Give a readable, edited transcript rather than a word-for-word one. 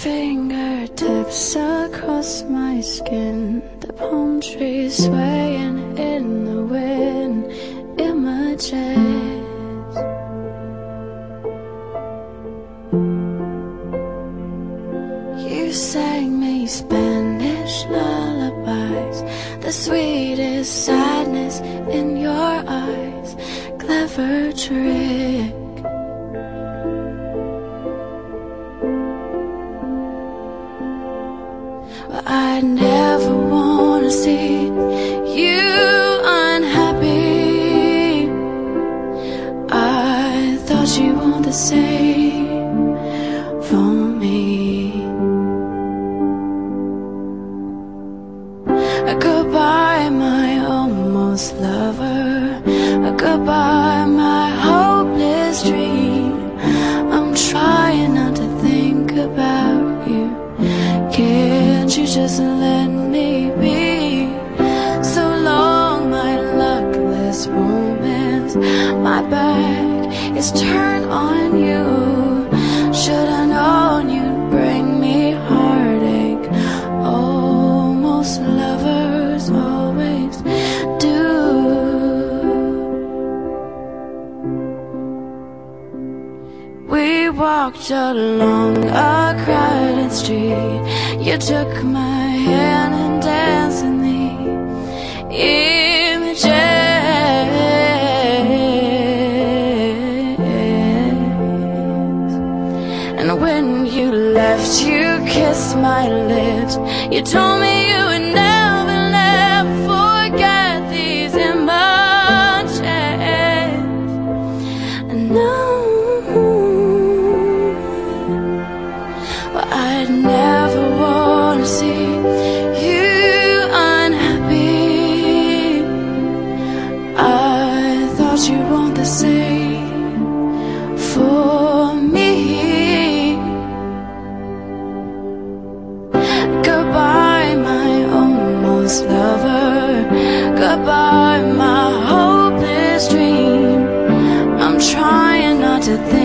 fingertips across my skin, the palm trees swaying in the wind. Images you sang me Spanish lullabies, the sweetest sadness in your eyes. Clever trick. But I never wanna see you unhappy. I thought you want the same for me. Goodbye, my almost lover. Goodbye, my hopeless dream. I'm trying not to think about you. Can't you just let me be? So long, my luckless romance. My back is turned on you. Should I known you'd bring me heartache? Almost lovers always do. We walked along a crowded street. You took my hand and danced in the images. And when you left, you kissed my lips. You told me you would never, never forget these images. And now I'd never wanna see you unhappy. I thought you'd want the same for me. Goodbye, my almost lover. Goodbye, my hopeless dream. I'm trying not to think